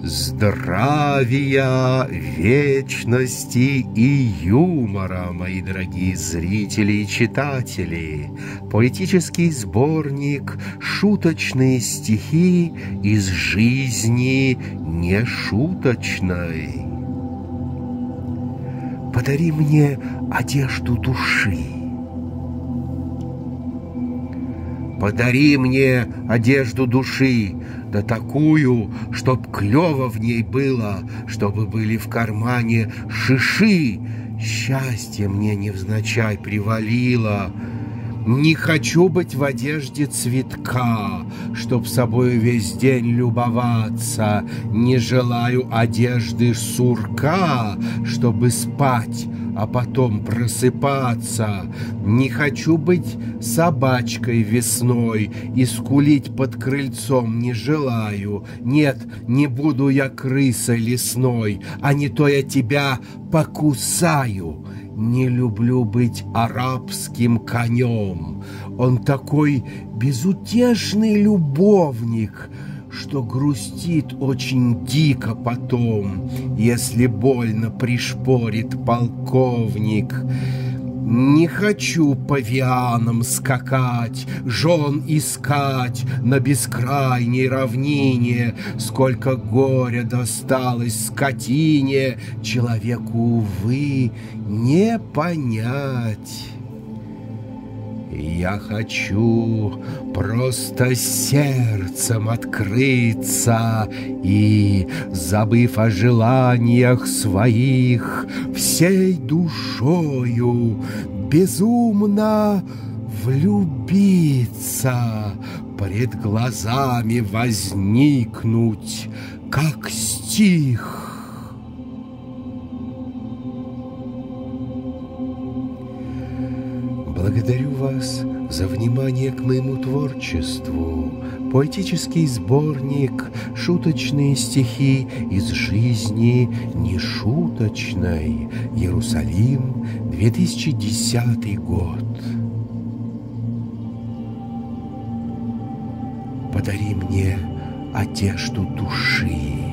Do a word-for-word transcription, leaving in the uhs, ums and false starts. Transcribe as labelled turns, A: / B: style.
A: Здравия, вечности и юмора, мои дорогие зрители и читатели! Поэтический сборник «Шуточные стихи из жизни нешуточной». Подари мне одежду души. Подари мне одежду души, да такую, чтоб клёво в ней было, чтобы были в кармане шиши. Счастье мне невзначай привалило. Не хочу быть в одежде цветка, чтоб собою весь день любоваться. Не желаю одежды сурка, чтобы спать, а потом просыпаться. Не хочу быть собачкой весной и скулить под крыльцом не желаю. Нет, не буду я крысой лесной, а не то я тебя покусаю. Не люблю быть арабским конем. Он такой безутешный любовник, что грустит очень дико потом, если больно пришпорит полковник. Не хочу павианом скакать, жен искать на бескрайней равнине. Сколько горя досталось скотине, человеку, увы, не понять. Я хочу просто сердцем открыться и, забыв о желаниях своих, всей душою безумно влюбиться, пред глазами возникнуть, как стих. Благодарю вас за внимание к моему творчеству. Поэтический сборник «Шуточные стихи из жизни нешуточной». Иерусалим, две тысячи десятый год. Подари мне одежду души.